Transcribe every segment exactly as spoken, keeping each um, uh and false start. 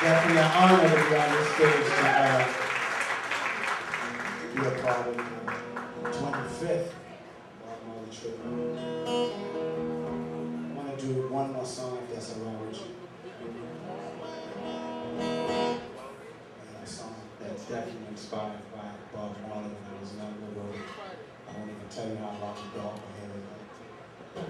definitely an honor to be on this stage to uh, be a part of the twenty-fifth Bob Marley tribute. I want to do one more song if that's all right with you. And a song that's definitely inspired by Bob Marley when I was younger. Wrote it. I won't even tell you how long ago. But here we go.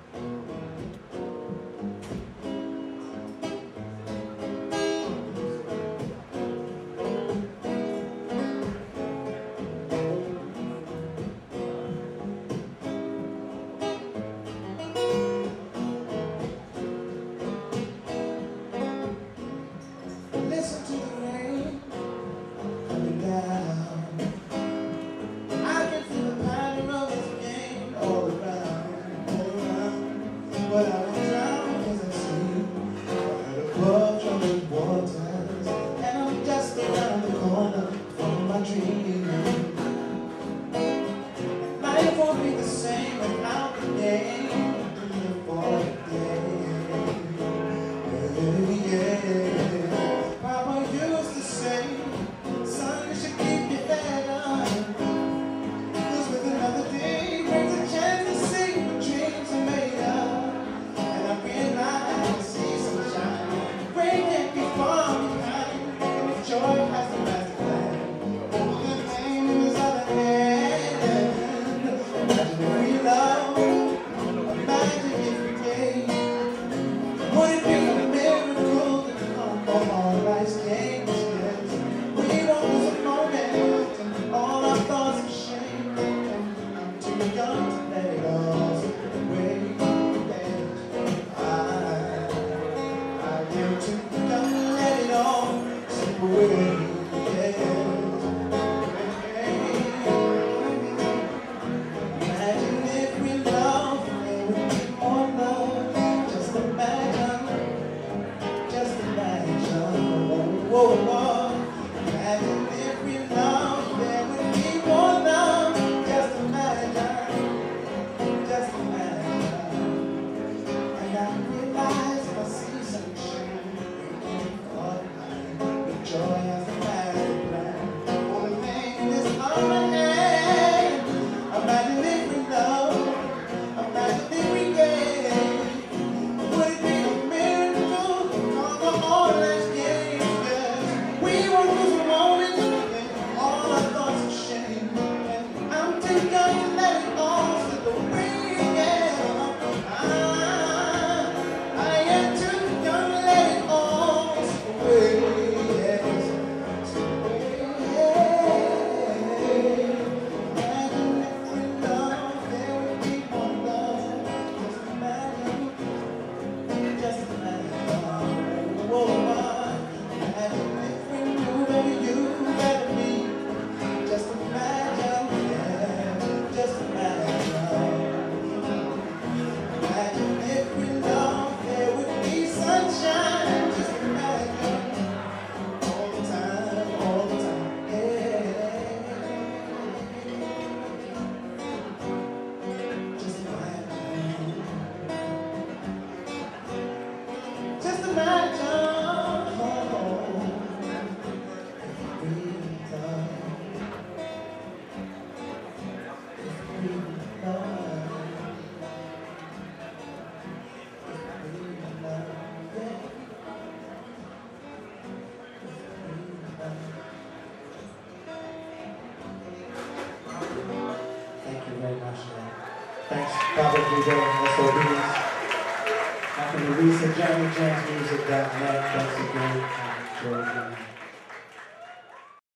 Listen to the rain coming down. I can feel the pattern of its game all around, all around. But I won't drown as I sleep right above troubled waters, and I'm just around the corner from my dream. And life won't be the same without the game. Live for the day. Yeah, yeah. Papa used to say, son, you should keep your head up, 'cause with another day brings a chance to see what dreams are made of. And I realize I see sunshine, rain can't be far behind, and if joy has the master plan, all the pain is on the hand. Imagine if we love, imagine if we gave. Would it be a miracle to come from all life's games? Yes. We won't lose a moment, and all our thoughts of shame. And I'm too young to let it all slip away. Yes. I, I am too young to let it all slip away. Yes. Imagine if we loved, there would be more love. Just imagine. Just imagine, whoa, whoa. Imagine if we loved, there would be more love. Just imagine, just imagine. And I realize if I see sunshine, we can fall behind. With joy as the master plan. Only thing is on my hand. Imagine if we love, imagine if we gave. Would it be a miracle to conquer all life's games? Yes. We won't lose a moment, and all our thoughts of shame. And I'm too young to let it all slip away. Yeah. I, I am too young to let it all slip away. Yes. Slip away. Imagine if we love, there would be more love. Just imagine. Just imagine, whoa, imagine if we knew that you better me. Just imagine, yeah, just imagine. Imagine if we loved, there would be sunshine. Just imagine, all the time, all the time, yeah. Just imagine. Just imagine, oh, if we love, if we love, if we love, yeah, if we love. Thank you very much, man. Thanks, Papa D J, S O Bs. After the recent Jeremy Jams Music dot net, thanks again, and enjoy.